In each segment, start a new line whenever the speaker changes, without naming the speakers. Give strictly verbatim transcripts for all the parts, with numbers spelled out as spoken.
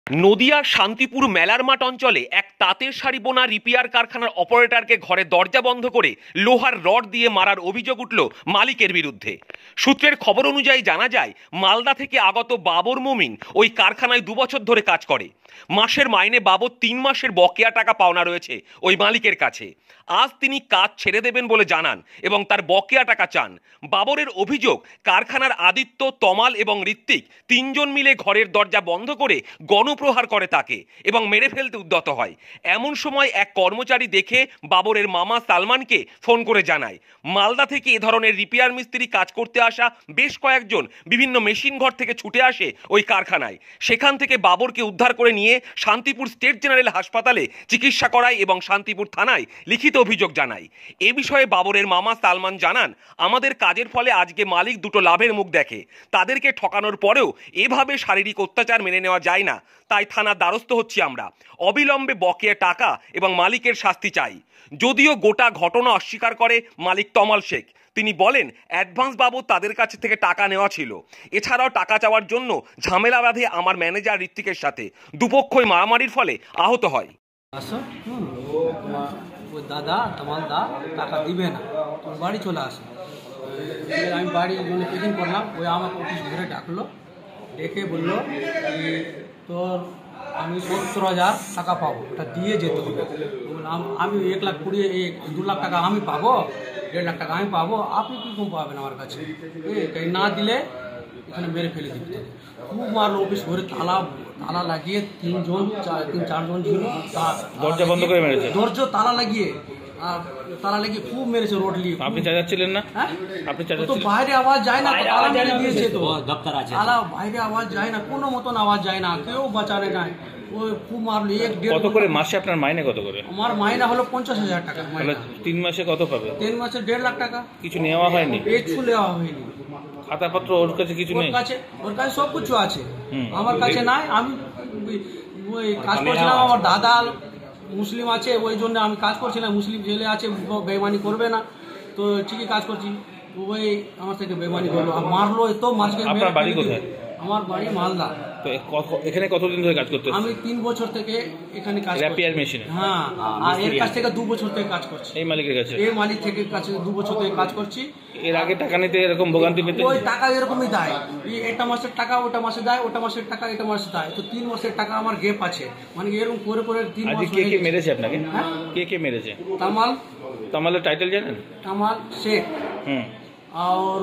নদিয়ার শান্তিপুর মেলার মাঠ অঞ্চলে এক তাঁতের শাড়ি বোনা রিপেয়ার কারখানার অপারেটরকে ঘরে দরজা বন্ধ করে লোহার রড দিয়ে মারার অভিযোগ উঠল মালিকের বিরুদ্ধে। সূত্রের খবর অনুযায়ী জানা যায়, মালদা থেকে আগত বাবর মুমিন ওই কারখানায় দু বছর ধরে কাজ করে। মাসের মাইনে বাবদ তিন মাসের বকেয়া টাকা পাওনা রয়েছে ওই মালিকের কাছে। আজ তিনি কাজ ছেড়ে দেবেন বলে জানান এবং তার বকেয়া টাকা চান। বাবরের অভিযোগ, কারখানার আদিত্য, তমাল এবং ঋত্বিক তিনজন মিলে ঘরের দরজা বন্ধ করে গণপ্রহার করে তাকে এবং মেরে ফেলতে উদ্যত হয়। এমন সময় এক কর্মচারী দেখে বাবরের মামা সালমানকে ফোন করে জানায়। মালদা থেকে এ ধরনের রিপেয়ার মিস্ত্রি কাজ করতে আসা বেশ কয়েকজন বিভিন্ন মেশিন ঘর থেকে ছুটে আসে ওই কারখানায়। সেখান থেকে বাবরকে উদ্ধার করে নিয়ে শান্তিপুর স্টেট জেনারেল হাসপাতালে চিকিৎসা করায় এবং শান্তিপুর থানায় লিখিত অভিযোগ জানায়। এ বিষয়ে বাবরের মামা সালমান জানান, আমাদের কাজের ফলে আজকে মালিক দুটো লাভের মুখ দেখে। তাদেরকে ঠকানোর পরেও এভাবে শারীরিক অত্যাচার মেনে নেওয়া যায় না, তাই থানার দ্বারস্থ হচ্ছি আমরা। অবিলম্বে বকেয়া টাকা এবং মালিকের শাস্তি চাই। যদিও গোটা ঘটনা অস্বীকার করে মালিক তমাল শেখ। তিনি বলেন, অ্যাডভান্স বাবদ তাদের কাছে থেকে টাকা নেওয়া ছিল। এছাড়াও টাকা চাওয়ার জন্য ঝামেলা বাঁধে আমার ম্যানেজার ঋত্বিকের সাথে। দুপক্ষই মারামারির ফলে আহত হয়।
দাদা তমাল দা টাকা দিবে না, তোর বাড়ি চলে আসে। আমি বাড়ি মানে চেকিং করলাম, ওই আমাকে অফিস ঘুরে ডাকলো, ডেকে বললো যে তোর আমি সত্তর হাজার টাকা পাবো, ওটা দিয়ে যেতে হবে। আমি এক লাখ কুড়ি এক দু লাখ টাকা আমি পাবো, দেড় লাখ টাকা আমি পাবো, আপনি কী কম পাবেন আমার কাছে? এই না দিলে এখানে মেরে ফেলে দিতে। খুব মারলো, অফিস ঘরে তালা তালা লাগিয়ে তিনজন তিন চারজন ছিল,
দরজা বন্ধ করে মেরেছে।
দরজা তালা লাগিয়ে আর তালা লাগিয়ে খুব মেরেছে রোড নিয়ে।
আপনি চাচাচ্ছিলেন না? হ্যাঁ, আপনি
তো বাইরে আওয়াজ যায় না, তালা মেরে দিয়েছে তো তালা বাইরে আওয়াজ যায় না, কোনো মতন আওয়াজ যায় না, কেউ বাঁচারে নাই। ওই খুব মারলো। এক দেড়
কত করে মাসে আপনার মাইনে কত করে?
আমার মাইনা হলো পঞ্চাশ হাজার টাকা।
তিন মাসে কত পাবে?
তিন মাসে দেড় লাখ টাকা।
কিছু নেওয়া হয়নি?
কিছু নেওয়া হয়নি।
খাতাপত্র ওর কাছে কিছু নেই?
ওর কাছে ওর কাছে সব কিছু আছে, আমার কাছে নাই। আমি ওই কাজ করছিলাম, আমার দাদা মুসলিম আছে, ওই জন্য আমি কাজ করছিলাম। মুসলিম জেলে আছে, বেইমানি করবে না, তো ঠিকই কাজ করছি। ওই আমার থেকে বেইমানি করলো, মারলো। তো মাসকে
আপনার বাড়ি কোথায়?
আমার বাড়ি মালদা।
তো এখানে কতদিন ধরে কাজ করতে?
আমি তিন বছর থেকে এখানে কাজ করছি
রিপেয়ার মেশিনে।
হ্যাঁ, আর এর কাছ থেকে দু বছর থেকে কাজ করছি।
এই মালিকের কাছে? এই
মালিক থেকে কাছে দু বছর থেকে কাজ করছি।
এর আগে টাকা নিতে এরকম ভোগান্তি পেতে?
ওই টাকা এরকমই দেয়, এটা মাসের টাকা ওটা মাসে দেয়, ওটা মাসের টাকা এটা মাসে দেয়। তো তিন মাসের টাকা আমার গ্যাপ আছে, মানে এরকম করে করে তিন মাস।
কে কে মেরেছে আপনাকে? কে কে মেরেছে?
তামাল।
তামালের টাইটেল জানেন?
তামাল শেখ। হুম। আর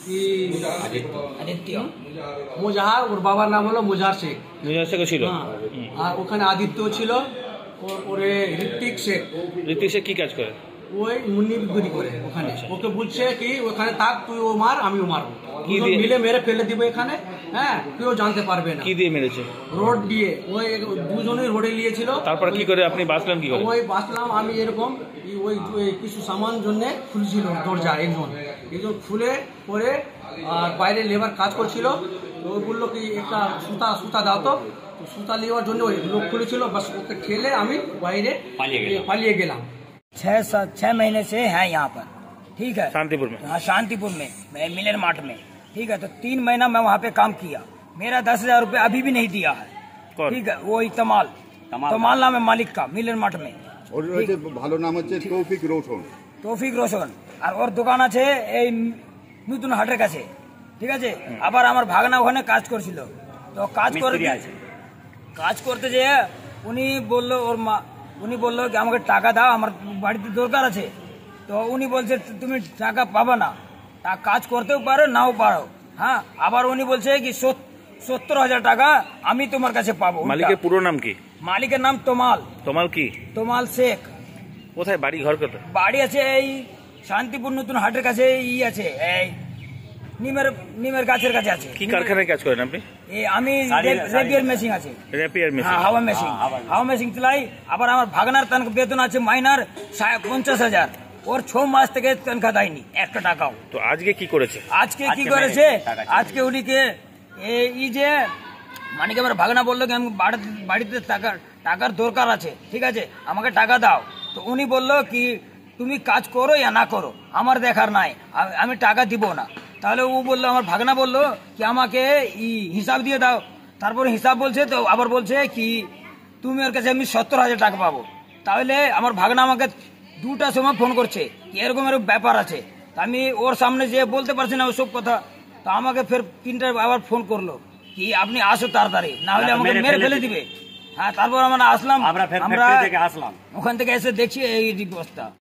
আদিত্য
মুজাহার, ওর বাবার নাম হলো মুজাহার শেখ।
মুজাহার শেখ ছিল।
আর ওখানে আদিত্য ছিল, ওরে ঋত্বিক শেখ।
ঋত্বিক শেখ কি কাজ করে?
ওই মুন্নি বিক্রি করে ওখানে। ওকে বলছে কি ওখানে থাক, তুই ও মার আমিও মারবো,
কি দিয়ে
মিলে মেরে ফেলে দিবে এখানে। হ্যাঁ, কেউ জানতে পারবে না।
কি দিয়ে মেরেছে?
রোড দিয়ে। ওই দুজনেই রোডে নিয়েছিল।
তারপর কি করে আপনি বাঁচলেন? কি করে?
ওই বাঁচলাম আমি এরকম, ওই কিছু সামান জন্য খুলছিল দরজা, একজন একজন খুলে পরে আর বাইরে লেবার কাজ করছিল। ও বললো কি একটা সুতা সুতা দাও তো, সুতা নেওয়ার জন্য ওই লোক খুলেছিল, বাস ওকে ঠেলে আমি বাইরে পালিয়ে গেলাম।
छह छह महीने से है यहाँ पर, ठीक है,
शांतिपुर में।
हाँ, शांतिपुर में मिलर मार्ट में, ठीक है। तो तीन महीना मैं वहाँ पे काम किया, मेरा दस हजार रूपये अभी भी नहीं दिया है, ठीक है। वो तमाल तमाल नाम है मालिक का, मिलर मार्ट में।
ভালো নাম হচ্ছে তৌফিক রোশন।
তৌফিক রোশন। আর ওর দোকান আছে এই নতুন হাটের কাছে, ঠিক আছে। আবার আমার ভাগনা ওখানে কাজ করছিল, তো কাজ করে কাজ করতে যেয়ে উনি বললো, ওর মা উনি বললো কি আমাকে টাকা দাও, আমার বাড়িতে দরকার আছে। তো উনি বলছে তুমি টাকা পাবে না, তা কাজ করতেও পারো নাও পারো। হ্যাঁ, আবার উনি বলছে কি সত্তর হাজার টাকা আমি তোমার কাছে পাবো।
মালিকের পুরো নাম কি?
মালিকের নাম তমাল।
তমাল কি?
তমাল শেখ।
কোথায় বাড়ি, ঘর কোথায়?
বাড়ি আছে এই শান্তিপুর নতুন হাটের কাছে, ই আছে এই নিমের নিমের গাছের কাছে আছে।
কি কারখানায় কাজ করেন আপনি?
আমি রেপিয়ার মেশিন আছে।
Rapier machine?
হ্যাঁ, হাওয়া মেশিন। হাওয়া মেশিন চালাই। আবার আমার ভাগনার বেতন আছে মাইনার পঞ্চাশ হাজার, ওর ছ মাস থেকে তনখা দেয়নি একটা টাকাও।
তো আজকে কি করেছে?
আজকে কি করেছে, আজকে উনিকে এই যে মানে কি আমার ভাগনা বললো কি আমি বাড়িতে টাকা টাকার দরকার আছে, ঠিক আছে, আমাকে টাকা দাও। তো উনি বললো কি তুমি কাজ করো ইয়া না করো আমার দেখার নাই, আমি টাকা দিব না। তাহলে ও বললো, আমার ভাগনা বললো কি আমাকে হিসাব দিয়ে দাও। তারপরে হিসাব বলছে, তো আবার বলছে কি তুমি ওর কাছে আমি সত্তর হাজার টাকা পাবো। তাহলে আমার ভাগনা আমাকে দুটার সময় ফোন করছে কি এরকম এরকম ব্যাপার আছে। তা আমি ওর সামনে যে বলতে পারছি না ওসব কথা। তা আমাকে ফের তিনটা আবার ফোন করলো কি আপনি আসো তাড়াতাড়ি, না হলে আমাকে মেরে ফেলে দিবে। হ্যাঁ, তারপর আমরা আসলাম, আমরা ওখান থেকে এসে দেখছি এই অবস্থা।